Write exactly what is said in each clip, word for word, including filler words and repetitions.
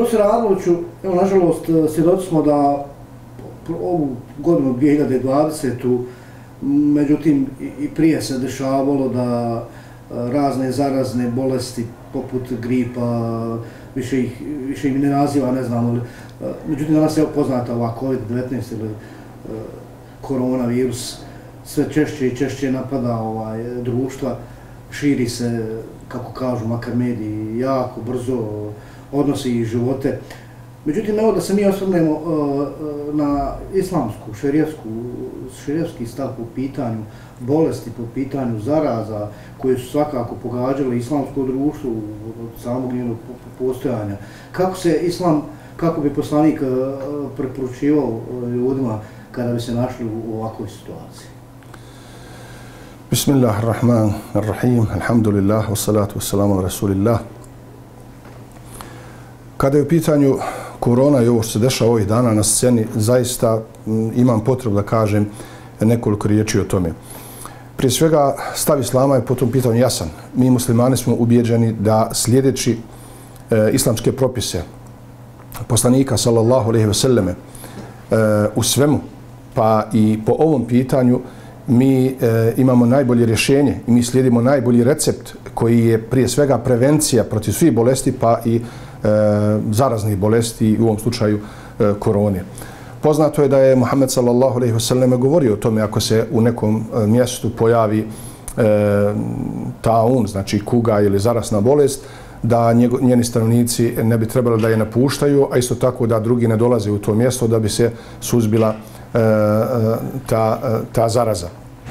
Profesor Adloviću, evo, nažalost, svjedoci smo da ovu godinu dvije hiljade dvadesetu međutim i prije se dešavalo da razne zarazne bolesti poput gripa, više ih, više ih ne naziva, ne znam, ali međutim danas je poznata ova kovid devetnaest ili koronavirus, sve češće i češće napada ovaj, društva, širi se, kako kažu makar mediji, jako brzo, odnosi i živote. Međutim, evo da se mi osvrnemo uh, na islamsku, šerijevsku, šerijevski stav po pitanju bolesti, po pitanju zaraza koje su svakako pogađale islamsko društvo od samog njenog postojanja. Kako se islam, kako bi poslanik uh, preporučivao ljudima kada bi se našli u ovakvoj situaciji? Bismillahirrahmanirrahim, alhamdulillah, wassalatu wassalamu ala rasulillah. Kada je u pitanju korona i ovo što se dešava ovih dana na sceni, zaista imam potrebu da kažem nekoliko riječi o tome. Prije svega, stav islama je po tom pitanju jasan. Mi muslimani smo ubijeđeni da slijedeći e, islamske propise poslanika sallallahu alejhi ve selleme e, u svemu, pa i po ovom pitanju mi e, imamo najbolje rješenje i mi slijedimo najbolji recept koji je prije svega prevencija protiv svih bolesti, pa i E, zaraznih bolesti, u ovom slučaju e, korone. Poznato je da je Muhammed sallallahu alejhi ve selleme govorio o tome ako se u nekom e, mjestu pojavi e, taun, znači kuga ili zarazna bolest, da njego, njeni stanovnici ne bi trebali da je napuštaju, a isto tako da drugi ne dolaze u to mjesto da bi se suzbila e, ta, ta zaraza.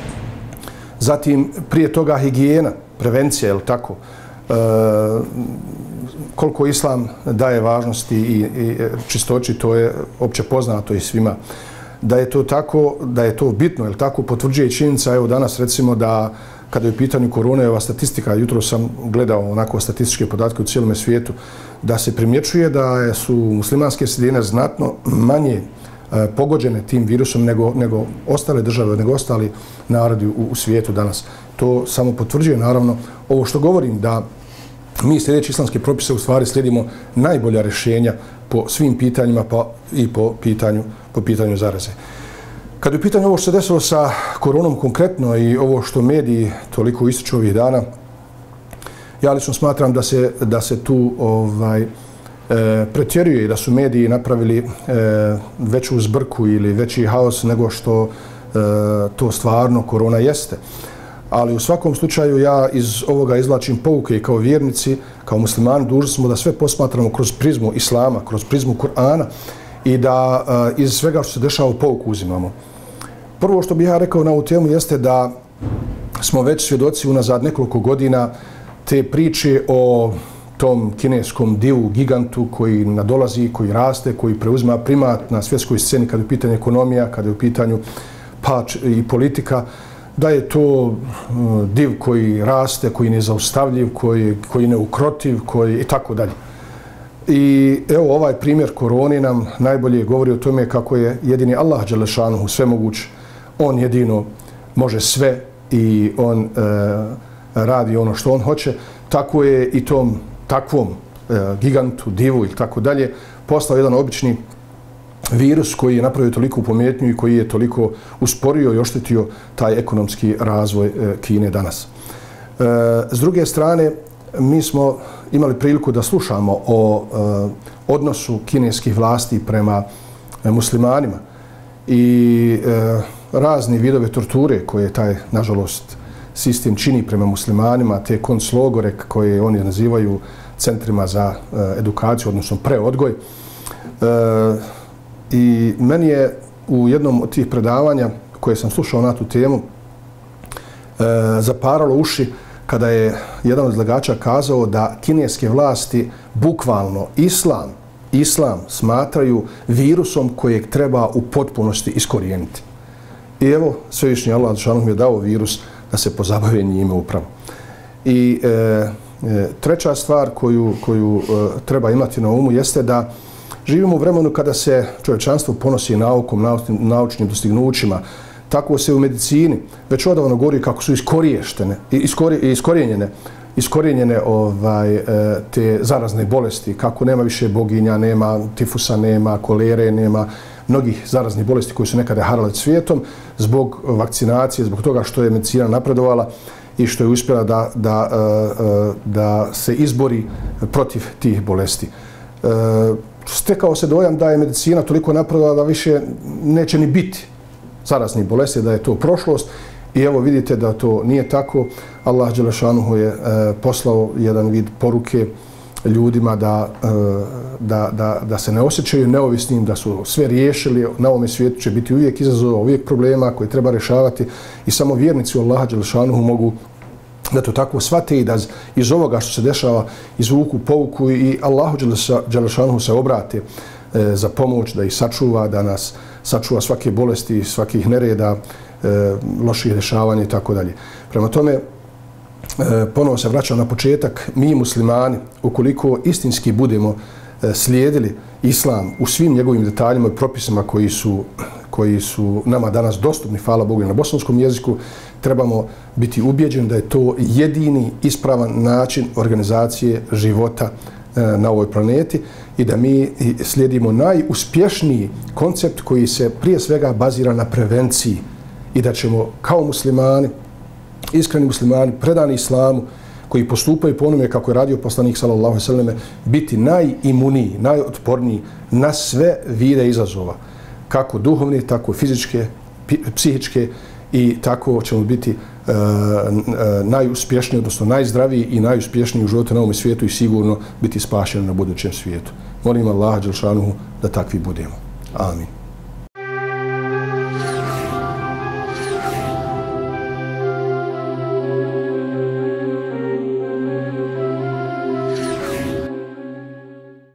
Zatim, prije toga higijena, prevencija, je li tako? E, koliko islam daje važnosti i, i čistoći, to je opće poznato i svima. Da je to tako, da je to bitno, jer tako potvrđuje činjenica, evo danas recimo da kada je u pitanju korone, ova statistika, jutro sam gledao onako statističke podatke u cijelom svijetu, da se primjećuje da su muslimanske sredine znatno manje e, pogođene tim virusom nego, nego ostale države, nego ostali narodi u, u svijetu danas. To samo potvrđuje, naravno, ovo što govorim, da mi sljedeći islamske propise u stvari slijedimo najbolja rješenja po svim pitanjima, pa i po pitanju, po pitanju zaraze. Kad je u pitanju ovo što se desilo sa koronom konkretno i ovo što mediji toliko ističu ovih dana, ja lično smatram da se, da se tu ovaj, e, pretjeruje i da su mediji napravili e, veću zbrku ili veći haos nego što e, to stvarno korona jeste. Ali u svakom slučaju ja iz ovoga izvlačim pouke i kao vjernici, kao muslimani, dužni smo da sve posmatramo kroz prizmu islama, kroz prizmu Kur'ana i da uh, iz svega što se dešava pouku uzimamo. Prvo što bih ja rekao na ovu temu jeste da smo već svjedoci unazad nekoliko godina te priče o tom kineskom divu, gigantu koji nadolazi, koji raste, koji preuzima primat na svjetskoj sceni kada je u pitanju ekonomija, kada je u pitanju pa i politika, da je to div koji raste, koji je nezaustavljiv, koji, koji je neukrotiv, koji i tako dalje. I evo ovaj primjer korone nam najbolje govori o tome kako je jedini Allah dželešanuhu svemoguć. On jedino može sve i on e, radi ono što on hoće. Tako je i tom takvom e, gigantu, divu i tako dalje postao jedan obični virus koji je napravio toliko pometnju i koji je toliko usporio i oštetio taj ekonomski razvoj e, Kine danas. E, s druge strane, mi smo imali priliku da slušamo o e, odnosu kineskih vlasti prema e, muslimanima i e, razni vidove torture koje taj, nažalost, sistem čini prema muslimanima, te konclogore koje oni nazivaju centrima za e, edukaciju, odnosno preodgoj. E, I meni je u jednom od tih predavanja koje sam slušao na tu temu e, zaparalo uši kada je jedan od izlagača kazao da kineske vlasti bukvalno islam, islam smatraju virusom kojeg treba u potpunosti iskorijeniti. I evo, svevišnji Allah dželešanu mi je dao virus da se pozabavi njime upravo. I e, e, treća stvar koju, koju e, treba imati na umu jeste da živimo u vremenu kada se čovječanstvo ponosi naukom, naučnim dostignućima. Tako se u medicini već odavno govori kako su iskoriještene, iskori, iskorijenjene iskorijenjene ovaj, te zarazne bolesti, kako nema više boginja, nema tifusa, nema kolere, nema mnogih zaraznih bolesti koji su nekada harale svijetom, zbog vakcinacije, zbog toga što je medicina napredovala i što je uspjela da, da, da se izbori protiv tih bolesti. Stekao se dojam da je medicina toliko napredovala da više neće ni biti zaraznih bolesti, da je to prošlost. I evo vidite da to nije tako. Allah dželešanuhu je poslao jedan vid poruke ljudima da, da, da, da se ne osjećaju neovisnim, da su sve riješili. Na ovome svijetu će biti uvijek izazova, uvijek problema koje treba rješavati i samo vjernici u Allaha dželešanuhu mogu da to tako shvate i da iz ovoga što se dešava izvuku pouku i Allahu dželešanuhu se obrate za pomoć, da ih sačuva, da nas sačuva svake bolesti, svakih nereda, loših dešavanja i tako dalje. Prema tome, ponovo se vraćam na početak, mi muslimani, ukoliko istinski budemo slijedili islam u svim njegovim detaljima i propisima koji su, koji su nama danas dostupni, hvala Bogu, na bosanskom jeziku, trebamo biti ubjeđeni da je to jedini ispravan način organizacije života na ovoj planeti i da mi slijedimo najuspješniji koncept koji se prije svega bazira na prevenciji i da ćemo kao muslimani, iskreni muslimani, predani islamu, koji postupaju po onome kako je radio poslanik sallallahu alejhi ve selleme, biti najimuniji, najotporniji na sve vide izazova, kako duhovne, tako fizičke, psihičke, i tako ćemo biti uh, uh, najuspješniji, odnosno najzdraviji i najuspješniji u životu na ovom svijetu i sigurno biti spašeni na budućem svijetu. Molim Allaha dželšanuhu da takvi budemo. Amin.